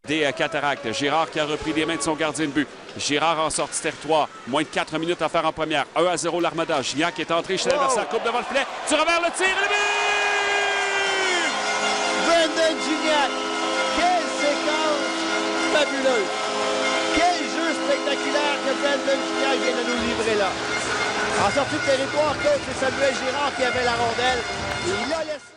Des cataractes. Girard qui a repris les mains de son gardien de but. Girard en sortie territoire. Moins de 4 minutes à faire en première. 1-0 l'Armada. Gignac est entré chez l'adversaire. Coupe devant le filet. Tu revers le tir. Le but! Brendan Gignac. Quelle séquence fabuleuse. Quel jeu spectaculaire que Brendan Gignac vient de nous livrer là. En sortie de territoire, coach, c'est Samuel Girard qui avait la rondelle. Et il a laissé...